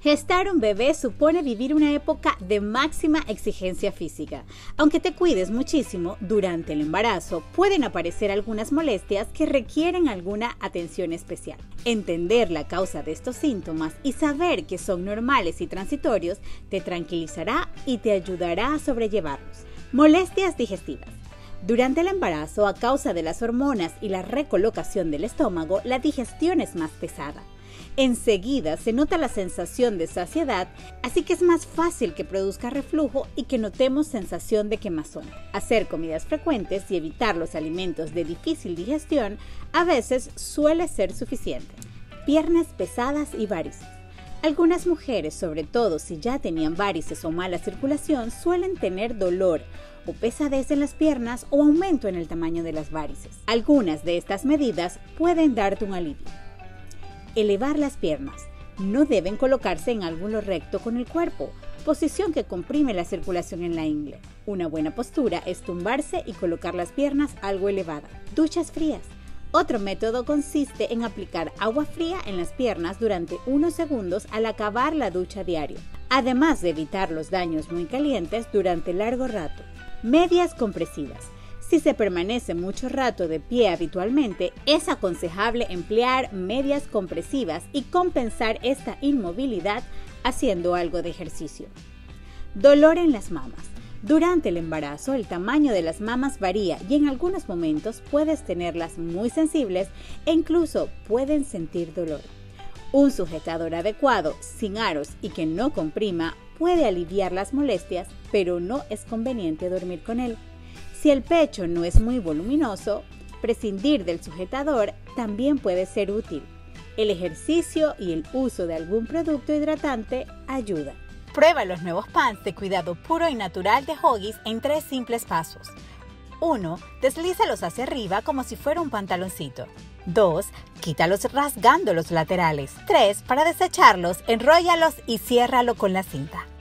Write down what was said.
Gestar un bebé supone vivir una época de máxima exigencia física. Aunque te cuides muchísimo, durante el embarazo pueden aparecer algunas molestias que requieren alguna atención especial. Entender la causa de estos síntomas y saber que son normales y transitorios te tranquilizará y te ayudará a sobrellevarlos. Molestias digestivas. Durante el embarazo, a causa de las hormonas y la recolocación del estómago, la digestión es más pesada. Enseguida se nota la sensación de saciedad, así que es más fácil que produzca reflujo y que notemos sensación de quemazón. Hacer comidas frecuentes y evitar los alimentos de difícil digestión a veces suele ser suficiente. Piernas pesadas y varices. Algunas mujeres, sobre todo si ya tenían varices o mala circulación, suelen tener dolor o pesadez en las piernas o aumento en el tamaño de las varices. Algunas de estas medidas pueden darte un alivio. Elevar las piernas. No deben colocarse en ángulo recto con el cuerpo, posición que comprime la circulación en la ingle. Una buena postura es tumbarse y colocar las piernas algo elevadas. Duchas frías. Otro método consiste en aplicar agua fría en las piernas durante unos segundos al acabar la ducha diario, además de evitar los daños muy calientes durante largo rato. Medias compresivas. Si se permanece mucho rato de pie habitualmente, es aconsejable emplear medias compresivas y compensar esta inmovilidad haciendo algo de ejercicio. Dolor en las mamas. Durante el embarazo, el tamaño de las mamas varía y en algunos momentos puedes tenerlas muy sensibles e incluso pueden sentir dolor. Un sujetador adecuado, sin aros y que no comprima, puede aliviar las molestias, pero no es conveniente dormir con él. Si el pecho no es muy voluminoso, prescindir del sujetador también puede ser útil. El ejercicio y el uso de algún producto hidratante ayuda. Prueba los nuevos pants de cuidado puro y natural de Huggies en 3 simples pasos. 1. Deslízalos hacia arriba como si fuera un pantaloncito. 2. Quítalos rasgando los laterales. 3. Para desecharlos, enróllalos y ciérralo con la cinta.